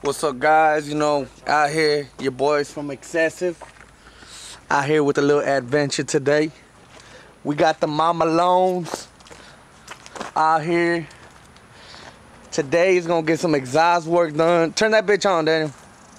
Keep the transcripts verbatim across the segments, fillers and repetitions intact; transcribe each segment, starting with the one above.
What's up, guys? You know, out here, your boys from Excessive. Out here with a little adventure today. We got the Mama Loans out here. Today is gonna get some exhaust work done. Turn that bitch on, Daniel.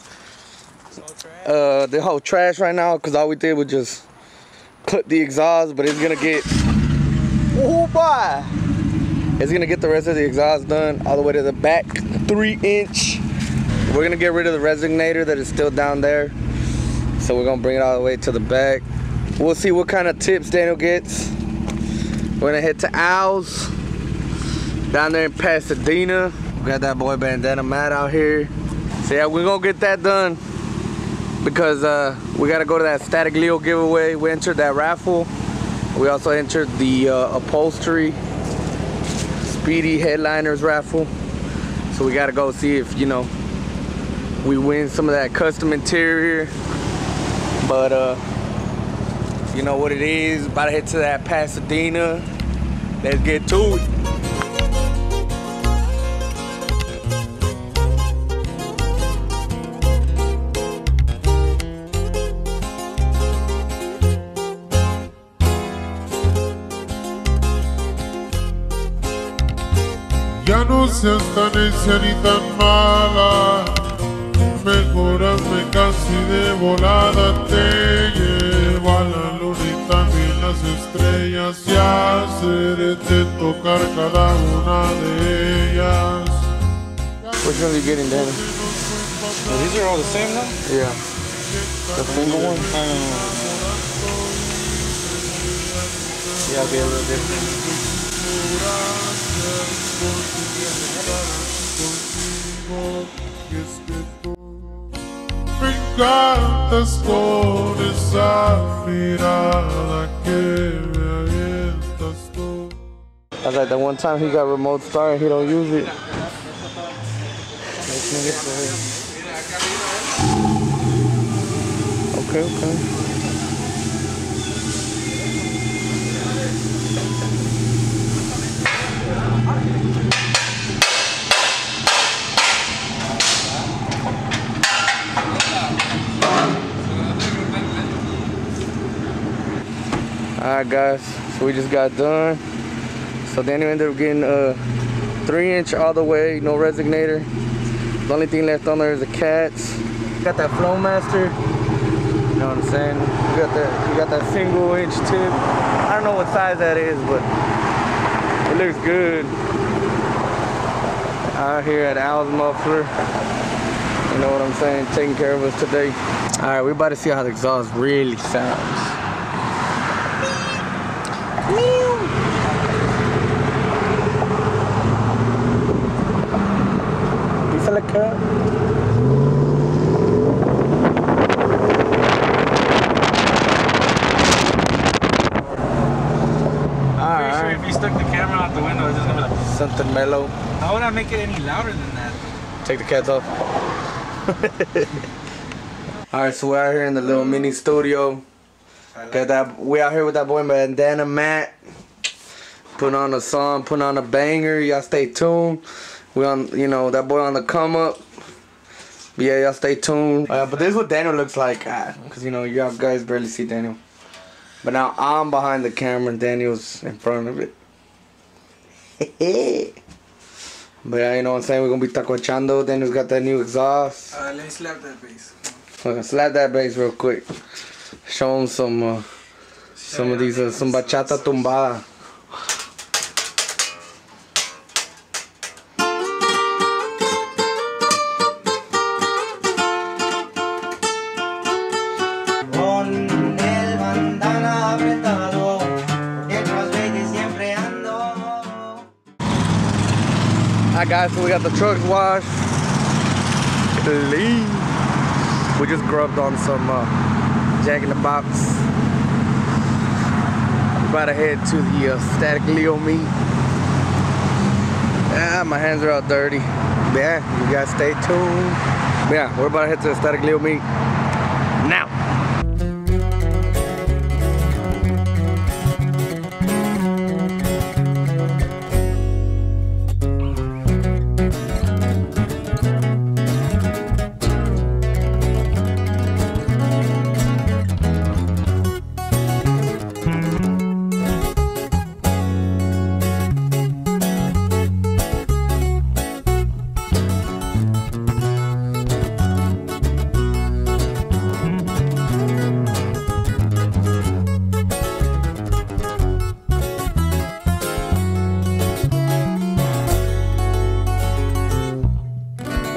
Uh, the whole trash right now, cause all we did was just clip the exhaust, but it's gonna get. Oh boy! It's gonna get the rest of the exhaust done all the way to the back, three inch. We're gonna get rid of the resonator that is still down there. So we're gonna bring it all the way to the back. We'll see what kind of tips Daniel gets. We're gonna head to Al's down there in Pasadena. We got that boy Bandana Matt out here. So yeah, we're gonna get that done because uh, we gotta go to that Static Leo giveaway. We entered that raffle. We also entered the uh, upholstery Speedy Headliners raffle. So we gotta go see if, you know, we win some of that custom interior. But uh, you know what it is, about to head to that Pasadena. Let's get to it. Ya no seas tan necia ni tan mala, mejor hazme casi de volada. Te llevo a la luna y también las estrellas y hacerte tocar cada una de ellas. Which one are you getting, Danny? Well, these are all the same now? Yeah. The single one? I don't know. Yeah, I'll be a little different. Me encantas con esa mirada que me avientas tú. I was like, that one time he got remote start and he don't use it. Okay, okay. Alright guys, so we just got done. So Daniel ended up getting a three inch all the way, no resonator. The only thing left on there is the cats. Got that Flowmaster, you know what I'm saying? We got that, we got that single inch tip. I don't know what size that is, but it looks good. Out here at Al's Muffler, you know what I'm saying, taking care of us today. Alright, we're about to see how the exhaust really sounds. Like that. Pretty sure if you stuck the camera out the window, it's just gonna be like something mellow. How would I make it any louder than that? Take the cats off. Alright, so we're out here in the little mini studio. Like Got that we out here with that boy Bandana Matt. Putting on a song, putting on a banger. Y'all stay tuned. We on, you know, that boy on the come up. But yeah, y'all stay tuned. Uh, but this is what Daniel looks like, ah, cause you know y'all guys barely see Daniel. But now I'm behind the camera and Daniel's in front of it. But yeah, you know what I'm saying. We're gonna be tacochando. Daniel's got that new exhaust. Uh, let me slap that bass. Okay, slap that bass real quick. Show him some, uh, some of these, uh, some bachata tumbada. Alright guys, so we got the trucks washed. Clean. We just grubbed on some uh, Jack in the Box. We're about to head to the uh, Static Leo meet. Yeah, my hands are all dirty. But yeah, you guys stay tuned. But yeah, we're about to head to the Static Leo meet now.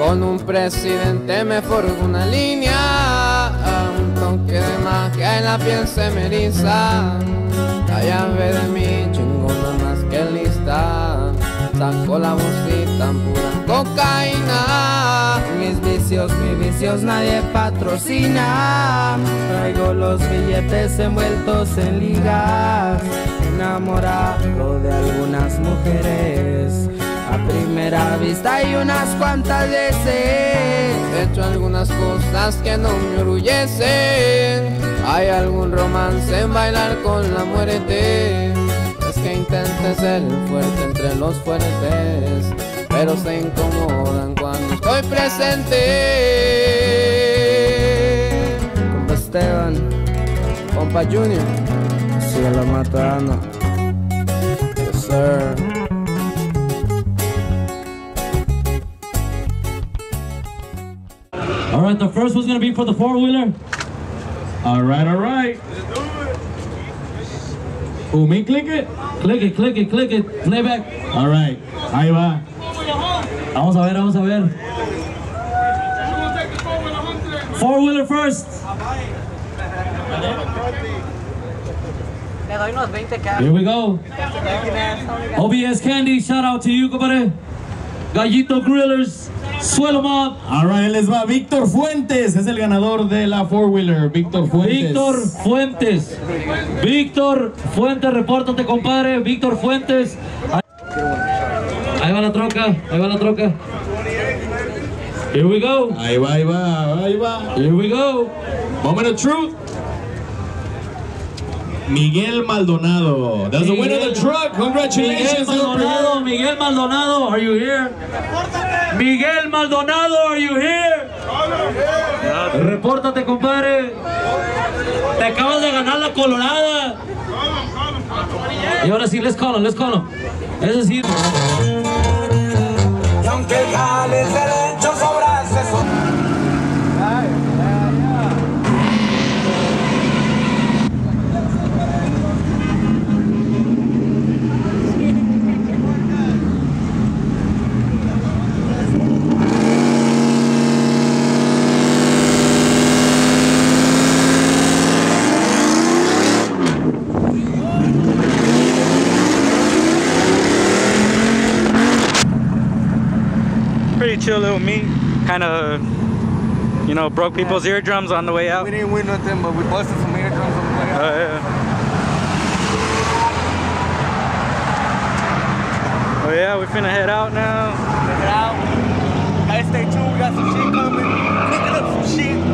Con un presidente me forjo una línea, un toque de magia en la piel se me eriza. La llave de mi chingona más que lista, saco la bolsita pura cocaína. Mis vicios, mis vicios nadie patrocina. Traigo los billetes envueltos en ligas, enamorado de algunas mujeres a primera vista y unas cuantas veces. He hecho algunas cosas que no me orgullecen. Hay algún romance en bailar con la muerte. Es que intentes ser el fuerte entre los fuertes, pero se incomodan cuando estoy presente. Compa Esteban, compa Junior, sigue la matando. Yes, sir. All right, the first one's gonna be for the four-wheeler. All right, all right. Oh, me click it? Click it, click it, click it. Playback. All right, ahí va. Vamos a ver, vamos a ver. Four-wheeler first. Here we go. O B S Candy, shout out to you, compadre. Gallito Grillers. Suelo Mob. Alright, les va. Víctor Fuentes es el ganador de la four-wheeler. Víctor Fuentes. Víctor Fuentes. Víctor Fuentes, repórtate, compadre. Víctor Fuentes. Ahí va la troca, ahí va la troca. Here we go. Ahí va, ahí va, ahí va. Here we go. Moment of truth. Miguel Maldonado. That's the winner of the truck. Congratulations. Miguel Maldonado, Miguel Maldonado, are you here? Miguel Maldonado, are you here? Repórtate, compadre. Te acabas de ganar la colorada. Y ahora sí, let's call him, let's call him. Es decir... Y aunque el jale es derecho sobre ese son... Pretty chill little meet. Kind of, you know, broke people's yeah. eardrums on the way out. We didn't win nothing, but we busted some eardrums on the way out. Oh, yeah. Oh, yeah, we finna head out now. Head out. Guys, stay tuned. We got some shit coming. Picking up some shit.